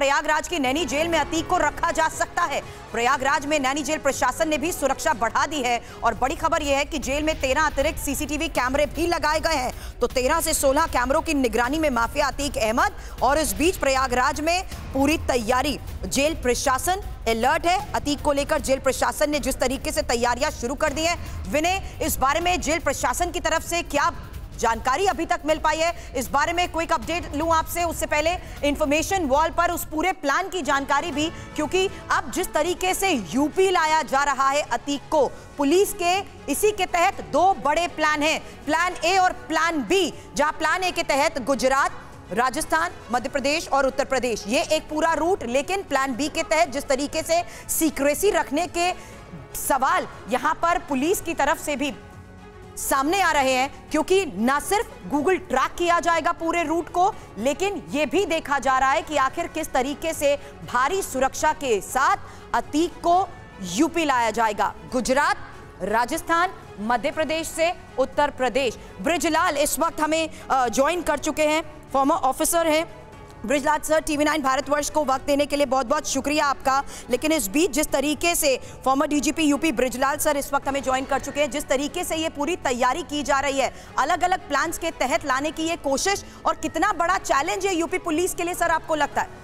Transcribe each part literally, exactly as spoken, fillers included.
प्रयागराज की नैनी जेल में अतीक को रखा जा सकता है। प्रयागराज में नैनी जेल प्रशासन ने भी सुरक्षा बढ़ा दी है और बड़ी खबर यह है कि जेल में तेरह अतिरिक्त सीसीटीवी कैमरे भी लगाए गए हैं। तो तेरह से सोलह कैमरों की निगरानी में माफिया अतीक अहमद। और इस बीच प्रयागराज में पूरी तैयारी, जेल प्रशासन अलर्ट है। अतीक को लेकर जेल प्रशासन ने जिस तरीके से तैयारियां शुरू कर दी हैं, विनय, इस बारे में जेल प्रशासन की तरफ से क्या जानकारी अभी तक मिल पाई है? इस बारे में क्विक अपडेट लूं आपसे, उससे पहले इंफॉर्मेशन वॉल पर उस पूरे प्लान की जानकारी भी, क्योंकि अब जिस तरीके से यूपी लाया जा रहा है अतीक को, पुलिस के इसी के तहत दो बड़े प्लान हैं, प्लान ए और प्लान बी। जहां प्लान ए के तहत गुजरात, राजस्थान, मध्य प्रदेश और उत्तर प्रदेश, ये एक पूरा रूट, लेकिन प्लान बी के तहत जिस तरीके से सीक्रेसी रखने के सवाल यहां पर पुलिस की तरफ से भी सामने आ रहे हैं, क्योंकि ना सिर्फ गूगल ट्रैक किया जाएगा पूरे रूट को, लेकिन यह भी देखा जा रहा है कि आखिर किस तरीके से भारी सुरक्षा के साथ अतीक को यूपी लाया जाएगा। गुजरात, राजस्थान, मध्य प्रदेश से उत्तर प्रदेश। ब्रिजलाल इस वक्त हमें ज्वाइन कर चुके हैं, फॉर्मर ऑफिसर हैं। Brijlal sir, TV nine Bharatvarsh को वक्त देने के लिए बहुत बहुत शुक्रिया आपका। लेकिन इस बीच जिस तरीके से former DGP UP Brijlal sir इस वक्त हमें ज्वाइन कर चुके हैं, जिस तरीके से ये पूरी तैयारी की जा रही है, अलग अलग प्लान्स के तहत लाने की ये कोशिश, और कितना बड़ा चैलेंज है यूपी पुलिस के लिए सर, आपको लगता है?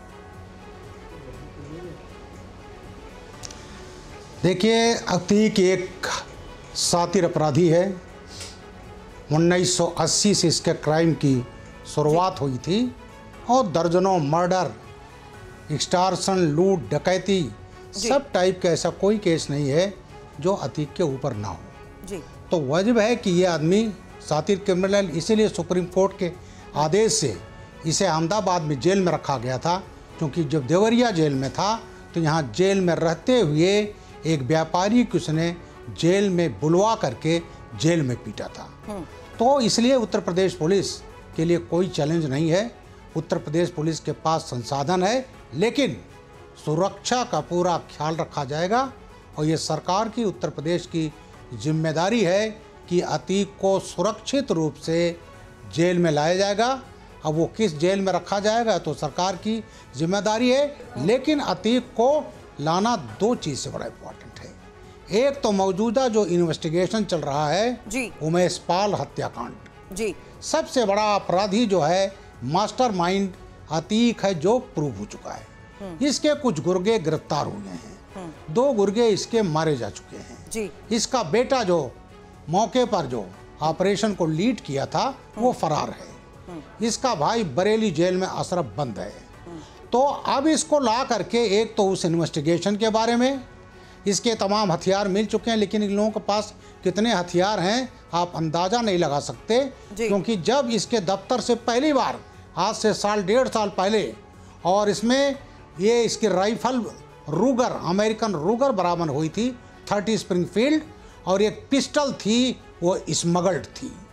देखिए, अतीक एक सातिर अपराधी है। उन्नीस सौ अस्सी से इसके क्राइम की शुरुआत हुई थी और दर्जनों मर्डर, एक्सटॉर्शन, लूट, डकैती, सब टाइप का ऐसा कोई केस नहीं है जो अतीक के ऊपर ना हो जी। तो वाजिब है कि ये आदमी सातिर क्रिमिनल, इसीलिए सुप्रीम कोर्ट के आदेश से इसे अहमदाबाद में जेल में रखा गया था, क्योंकि जब देवरिया जेल में था तो यहाँ जेल में रहते हुए एक व्यापारी को उसने जेल में बुलवा करके जेल में पीटा था। तो इसलिए उत्तर प्रदेश पुलिस के लिए कोई चैलेंज नहीं है। उत्तर प्रदेश पुलिस के पास संसाधन है, लेकिन सुरक्षा का पूरा ख्याल रखा जाएगा और ये सरकार की, उत्तर प्रदेश की जिम्मेदारी है कि अतीक को सुरक्षित रूप से जेल में लाया जाएगा। अब वो किस जेल में रखा जाएगा तो सरकार की जिम्मेदारी है, लेकिन अतीक को लाना दो चीज़ से बड़ा इम्पोर्टेंट है। एक तो मौजूदा जो इन्वेस्टिगेशन चल रहा है जी, उमेश पाल हत्याकांड जी, सबसे बड़ा अपराधी जो है मास्टर माइंड अतीक है, जो प्रूव हो चुका है। इसके कुछ गुर्गे गिरफ्तार हुए हैं, दो गुर्गे इसके मारे जा चुके हैं जी। इसका बेटा जो मौके पर जो ऑपरेशन को लीड किया था वो फरार है। इसका भाई बरेली जेल में असरफ बंद है। तो अब इसको ला करके, एक तो उस इन्वेस्टिगेशन के बारे में, इसके तमाम हथियार मिल चुके हैं, लेकिन इन लोगों के पास कितने हथियार हैं आप अंदाज़ा नहीं लगा सकते, क्योंकि जब इसके दफ्तर से पहली बार आज से साल डेढ़ साल पहले, और इसमें ये इसकी राइफल रूगर, अमेरिकन रूगर बरामद हुई थी थर्टी स्प्रिंगफील्ड, और एक पिस्टल थी वो स्मगल्ड थी।